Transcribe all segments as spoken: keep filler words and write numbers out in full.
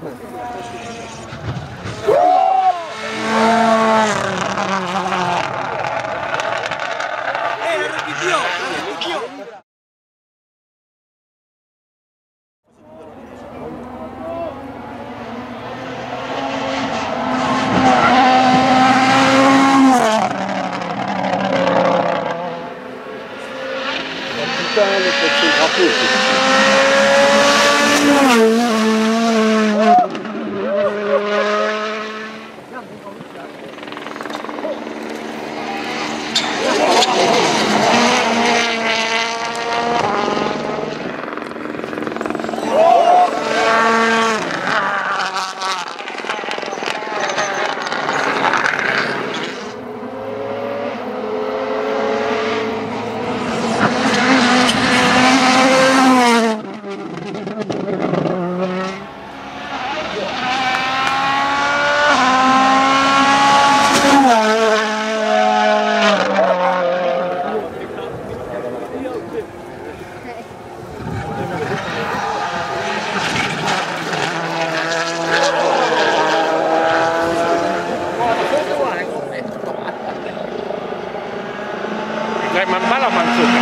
มันบ้านเรามันสุด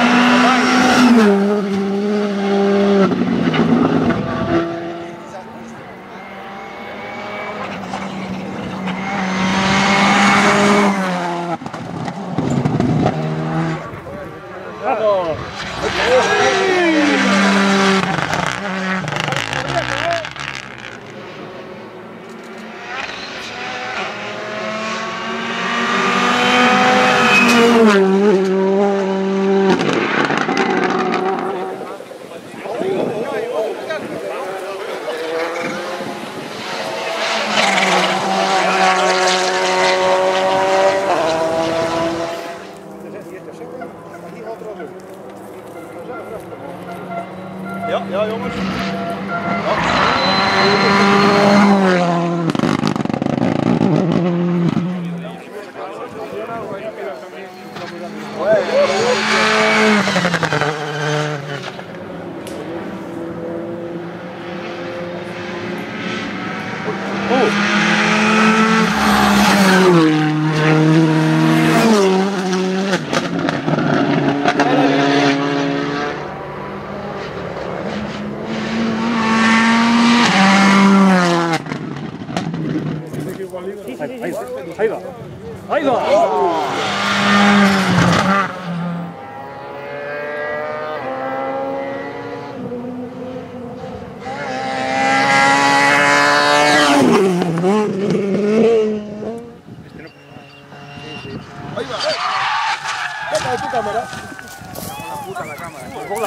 Ja, ja, jongens. Ja. Ahí va, ahí va. Ahí va. Toma tu cámara. La puta la cámara. Hola.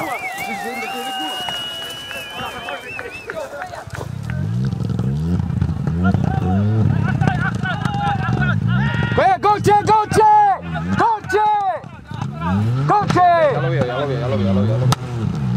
¡Coche, coche! ¡Coche! ¡Coche! Ya lo veo, ya lo veo, ya lo veo, ya lo veo.